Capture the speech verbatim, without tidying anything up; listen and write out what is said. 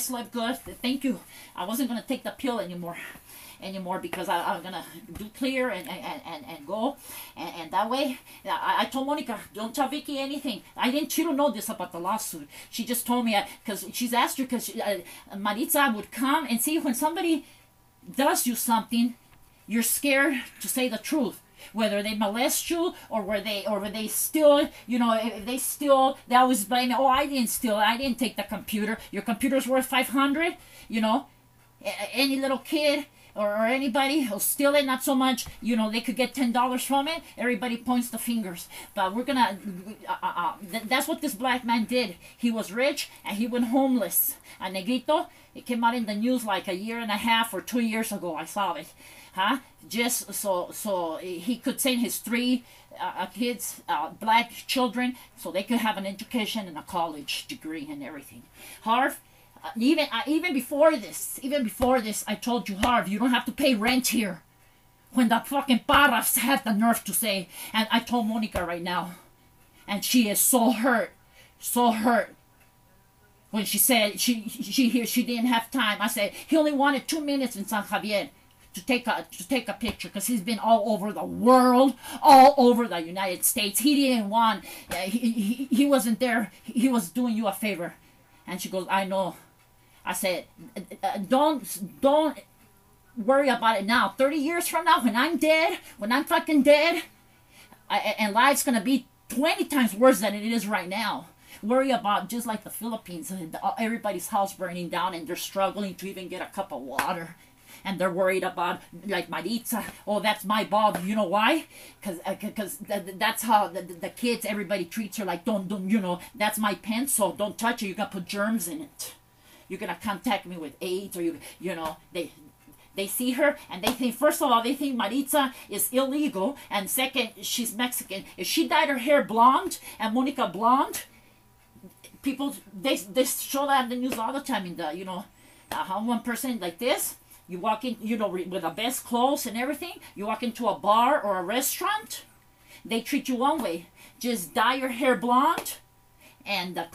slept good. Thank you. I wasn't gonna take the pill anymore, anymore because I, I'm gonna do clear and and, and, and go, and, and that way. I, I told Monica, don't tell Vicky anything. I didn't. She don't know this about the lawsuit. She just told me because she's asked her because uh, Maritza would come and see when somebody does you something, you're scared to say the truth. Whether they molest you or where they or where they steal, you know, if they steal, they always blame me. Oh, I didn't steal. I didn't take the computer. Your computer's worth five hundred. You know, any little kid or, or anybody who'll steal it, not so much. You know, they could get ten dollars from it. Everybody points the fingers. But we're gonna. Uh, uh, th that's what this black man did. He was rich and he went homeless. A negrito. It came out in the news like a year and a half or two years ago. I saw it. Huh? Just so so he could send his three uh, kids, uh, black children, so they could have an education and a college degree and everything. Harv, uh, even uh, even before this, even before this, I told you, Harv, you don't have to pay rent here. When the fucking Parras had the nerve to say, and I told Monica right now, and she is so hurt, so hurt. When she said she she she didn't have time, I said he only wanted two minutes in San Javier to take a to take a picture because he's been all over the world, all over the United States. He didn't want. Uh, he, he he wasn't there. He was doing you a favor, and she goes, I know. I said, uh, don't don't worry about it now. Thirty years from now, when I'm dead, when I'm fucking dead, I, and life's gonna be twenty times worse than it is right now. Worry about just like the Philippines, everybody's house burning down and they're struggling to even get a cup of water. And they're worried about, like Maritza, oh, that's my Bob. You know why? Because uh, cause th that's how the, the kids, everybody treats her like, don't, don't, you know, that's my pencil. Don't touch it. You're going to put germs in it. You're going to contact me with AIDS or, you you know, they... They see her and they think, first of all, they think Maritza is illegal. And second, she's Mexican. If she dyed her hair blonde and Monica blonde, people, they, they show that in the news all the time. In the, you know, uh, how one person like this, you walk in, you know, with the best clothes and everything. You walk into a bar or a restaurant, they treat you one way. Just dye your hair blonde and the